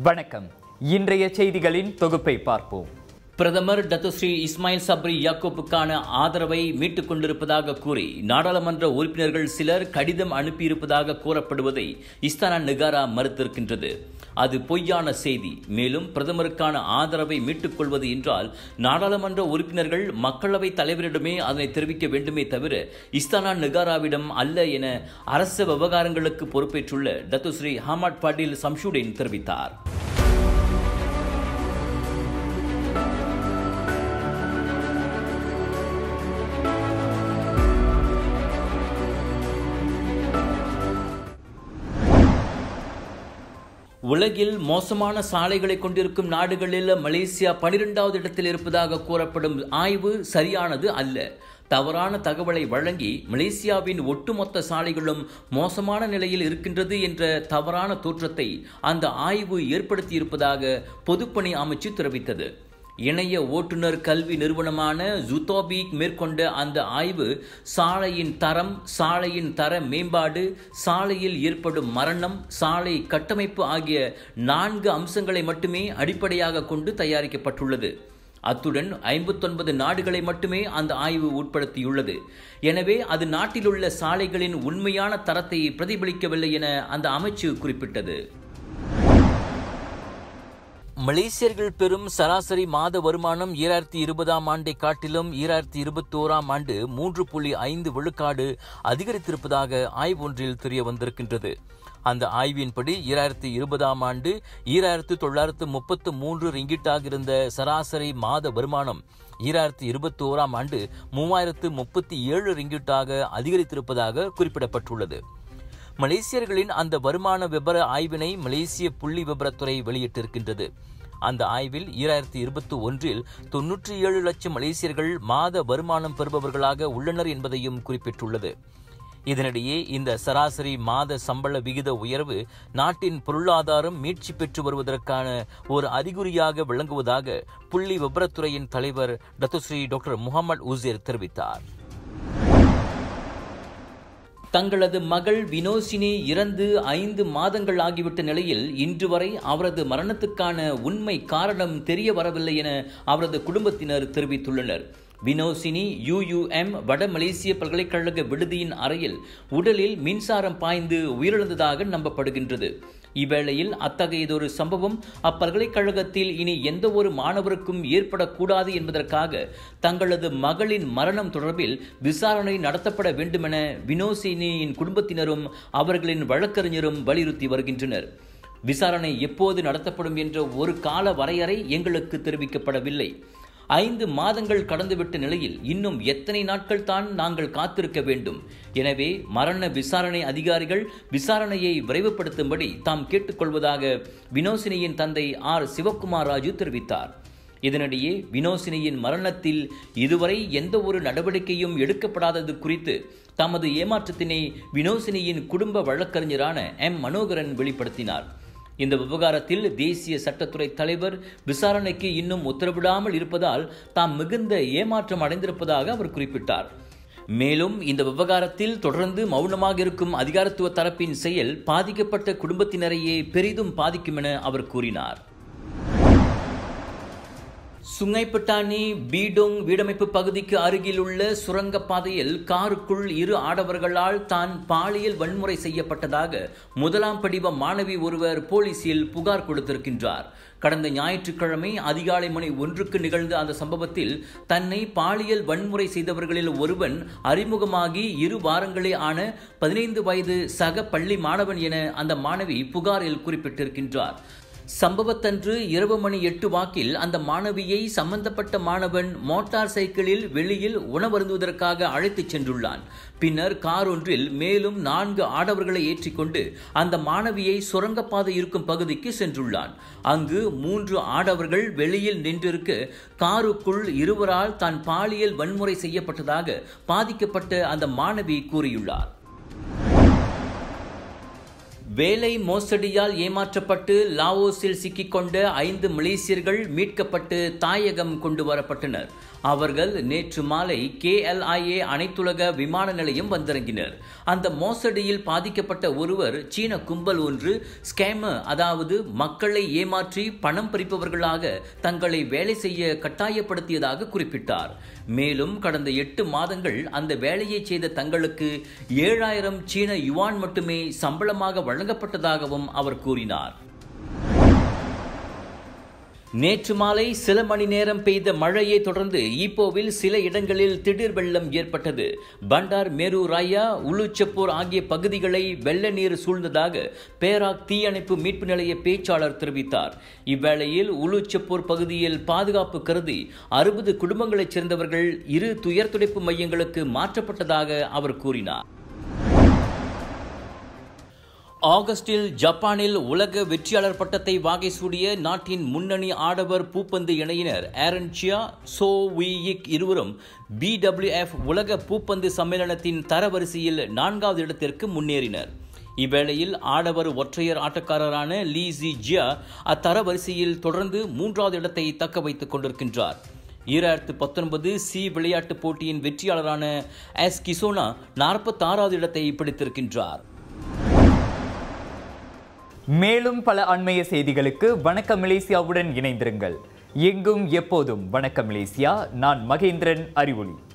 வணக்கம். இன்றைய செய்திகளின் தொகுப்பை பார்ப்போம். பிரதமர் டத்துஸ்ரீ இஸ்மாயில் சப்ரி யாக்கூப்புக்கான ஆதரவை மீட்டுக் கொண்டிருப்பதாக கூறி நாடாளுமன்ற உறுப்பினர்கள் சிலர் கடிதம் அனுப்பியிருப்பதாக கூறப்படுவதை இஸ்தானா நெகாரா மறுத்திருக்கின்றது. அது பொய்யான செய்தி. மேலும் பிரதமருக்கான ஆதரவை மீட்டுக் கொள்வது என்றால் நாடாளுமன்ற உறுப்பினர்கள் மக்களவைத் தலைவரிடமே அதனை தெரிவிக்க வேண்டுமே தவிர இஸ்தானா நெகாராவிடம் அல்ல என அரசு விவகாரங்களுக்கு பொறுப்பேற்றுள்ள டத்துஸ்ரீ ஹமாட் பாடில் சம்ஷுடின் தெரிவித்தார். உலகில் மோசமான சாலைகளை கொண்டிருக்கும் நாடுகளில் மலேசியா 12வது இடத்தில் இருப்பதாக கூறப்படும் ஆய்வு சரியானது அல்ல. தவறான தகவலை வழங்கி மலேசியாவின் ஒட்டுமொத்த சாலைகளும் மோசமான நிலையில் இருக்கின்றது என்ற தவறான தோற்றத்தை அந்த ஆய்வு ஏற்படுத்தியிருப்பதாக பொதுப்பணி அமைச்சு தெரிவித்தது. இணைய ஓட்டுநர் கல்வி நிறுவனமான ஜூத்தோபிக் மேற்கொண்ட அந்த ஆய்வு சாலையின் தரம், சாலையின் தர மேம்பாடு, சாலையில் ஏற்படும் மரணம், சாலை கட்டமைப்பு ஆகிய 4 அம்சங்களை மட்டுமே அடிப்படையாக கொண்டு தயாரிக்கப்பட்டுள்ளது. அத்துடன் 59 நாடுகளை மட்டுமே அந்த ஆய்வு உட்படுத்தியுள்ளது. எனவே அது நாட்டிலுள்ள சாலைகளின் உண்மையான தரத்தை பிரதிபலிக்கவில்லை என அந்த அமைச்சு குறிப்பிட்டது. மலேசியர்கள் பெறும் சராசரி மாத வருமானம் 2020ஆம் ஆண்டை காட்டிலும் 2021ஆம் ஆண்டு 3.5 விழுக்காடு அதிகரித்திருப்பதாக ஆய்வு ஒன்றில் தெரிய வந்திருக்கின்றது. அந்த ஆய்வின்படி 2020ஆம் ஆண்டு 2933 ரிங்கிட்டாக இருந்த சராசரி மாத வருமானம் 2021ஆம் ஆண்டு 3037 ரிங்கிட்டாக அதிகரித்திருப்பதாக குறிப்பிடப்பட்டுள்ளது. மலேசியர்களின் அந்த வருமான விபர ஆய்வினை மலேசிய புள்ளி விபரத்துறை வெளியிட்டிருக்கின்றது. அந்த ஆய்வில் 2021இல் 97 லட்சம் மலேசியர்கள் மாத வருமானம் பெறுபவர்களாக உள்ளனர் என்பதையும் குறிப்பிட்டுள்ளது. இதனிடையே இந்த சராசரி மாத சம்பள விகித உயர்வு நாட்டின் பொருளாதாரம் மீட்சி பெற்று வருவதற்கான ஒரு அறிகுறியாக விளங்குவதாக புள்ளி விபரத்துறையின் தலைவர் டத்துஸ்ரீ டாக்டர் முகமது உசேர் தெரிவித்தார். தங்களது மகள் வினோசினி இறந்து 5 மாதங்கள் ஆகிவிட்ட நிலையில் இன்று வரை அவரது மரணத்துக்கான உண்மை காரணம் தெரிய வரவில்லை என அவரது குடும்பத்தினர் தெரிவித்துள்ளனர். வினோசினி UUM வட மலேசிய பல்கலைக்கழக விடுதியின் அறையில் உடலில் மின்சாரம் பாய்ந்து உயிரிழந்ததாக நம்பப்படுகின்றது. இவ்வேளையில் அத்தகையதொரு சம்பவம் அப்பல்கலைக்கழகத்தில் இனி எந்த ஒரு மாணவருக்கும் ஏற்படக்கூடாது என்பதற்காக தங்களது மகளின் மரணம் தொடர்பில் விசாரணை நடத்தப்பட வேண்டுமென வினோசினியின் குடும்பத்தினரும் அவர்களின் வழக்கறிஞரும் வலியுறுத்தி வருகின்றனர். விசாரணை எப்போது நடத்தப்படும் என்ற ஒரு கால வரையறை எங்களுக்கு தெரிவிக்கப்படவில்லை. 5 மாதங்கள் கடந்துவிட்ட நிலையில் இன்னும் எத்தனை நாட்கள் தான் நாங்கள் காத்திருக்க வேண்டும்? எனவே மரண விசாரணை அதிகாரிகள் விசாரணையை விரைவுபடுத்தும்படி தாம் கேட்டுக்கொள்வதாக வினோசினியின் தந்தை சிவக்குமார் ராஜு தெரிவித்தார். இதனிடையே வினோசினியின் மரணத்தில் இதுவரை எந்த ஒரு நடவடிக்கையும் எடுக்கப்படாதது குறித்து தமது ஏமாற்றத்தினை வினோசினியின் குடும்ப வழக்கறிஞரான மனோகரன் வெளிப்படுத்தினார். இந்த விவகாரத்தில் தேசிய சட்டத்துறை தலைவர் விசாரணைக்கு இன்னும் உத்தரவிடாமல் இருப்பதால் தாம் மிகுந்த ஏமாற்றம் அடைந்திருப்பதாக அவர் குறிப்பிட்டார். மேலும் இந்த விவகாரத்தில் தொடர்ந்து மௌனமாக இருக்கும் அதிகாரத்துவ தரப்பின் செயல் பாதிக்கப்பட்ட குடும்பத்தினரையே பெரிதும் பாதிக்கும் என அவர் கூறினார். சுங்கைப்பட்டாணி பீடோங் வீடமைப்பு பகுதிக்கு அருகில் உள்ள சுரங்கப்பாதையில் காருக்குள் 2 ஆடவர்களால் தான் பாலியல் வன்முறை செய்யப்பட்டதாக 1ஆம் படிவ மாணவி ஒருவர் போலீசில் புகார் கொடுத்திருக்கின்றார். கடந்த ஞாயிற்றுக்கிழமை அதிகாலை மணி 1க்கு நிகழ்ந்த அந்த சம்பவத்தில் தன்னை பாலியல் வன்முறை செய்தவர்களில் ஒருவன் அறிமுகமாகி 2 வாரங்களே ஆன 15 வயது சக பள்ளி மாணவன் என அந்த மாணவி புகாரில் குறிப்பிட்டிருக்கின்றார். சம்பவத்தன்று இரவு மணி 8 வாக்கில் அந்த மாணவியை சம்பந்தப்பட்ட மாணவன் மோட்டார் சைக்கிளில் வெளியில் உணவருந்துவதற்காக அழைத்துச் சென்றுள்ளான். பின்னர் கார் ஒன்றில் மேலும் 4 ஆடவர்களை ஏற்றிக்கொண்டு அந்த மாணவியை சுரங்கப்பாதை இருக்கும் பகுதிக்கு சென்றுள்ளான். அங்கு 3 ஆடவர்கள் வெளியில் நின்றிருக்க காருக்குள் இருவரால் தான் பாலியல் வன்முறை செய்யப்பட்டதாக பாதிக்கப்பட்ட அந்த மாணவி கூறியுள்ளார். வேலை மோசடியால் ஏமாற்றப்பட்டு லாவோஸில் சிக்கிக்கொண்ட 5 மலேசியர்கள் மீட்கப்பட்டு தாயகம் கொண்டு வரப்பட்டனர். அவர்கள் நேற்று மாலை KLIA அனைத்துலக விமான நிலையம் வந்திறங்கினர். அந்த மோசடியில் பாதிக்கப்பட்ட ஒருவர் சீன கும்பல் ஒன்று ஸ்கேமர், அதாவது மக்களை ஏமாற்றி பணம் பறிப்பவர்களாக தங்களை வேலை செய்ய கட்டாயப்படுத்தியதாக குறிப்பிட்டார். மேலும் கடந்த 8 மாதங்கள் அந்த வேலையை செய்த தங்களுக்கு 7000 சீன யுவான் மட்டுமே சம்பளமாக வழங்கப்பட்டதாகவும் அவர் கூறினார். நேற்று மாலை சில மணி நேரம் பெய்த மழையை தொடர்ந்து ஈப்போவில் சில இடங்களில் திடீர் வெள்ளம் ஏற்பட்டது. பண்டார் மேரு ராயா, உலுச்சப்பூர் ஆகிய பகுதிகளை வெள்ள நீர் சூழ்ந்ததாக பேராக் தீயணைப்பு மீட்பு நிலைய பேச்சாளர் தெரிவித்தார். இவ்வேளையில் உலுச்சப்பூர் பகுதியில் பாதுகாப்பு கருதி 60 குடும்பங்களைச் சேர்ந்தவர்கள் 2 துயர் துடைப்பு மையங்களுக்கு மாற்றப்பட்டதாக அவர் கூறினார். ஆகஸ்டில் ஜப்பானில் உலக வெற்றியாளர் பட்டத்தை வாகை சூடிய நாட்டின் முன்னணி ஆடவர் பூப்பந்து இணையினர் ஆரன் சியா, சோ வியிக் இருவரும் BWF உலக பூப்பந்து சம்மேளனத்தின் தரவரிசையில் 4வது இடத்திற்கு முன்னேறினர். இவ்வேளையில் ஆடவர் ஒற்றையர் ஆட்டக்காரரான லீ ஜி ஜியா அத்தரவரிசையில் தொடர்ந்து 3வது இடத்தை தக்க வைத்துக் கொண்டிருக்கின்றார். 2019 சி விளையாட்டுப் போட்டியின் வெற்றியாளரான எஸ் கிசோனா 46வது இடத்தை பிடித்திருக்கின்றார். மேலும் பல அண்மைய செய்திகளுக்கு வணக்கம் மலேசியாவுடன் இணைந்திருங்கள். எங்கும் எப்போதும் வணக்கம் மலேசியா. நான் மகேந்திரன் அறிவொளி.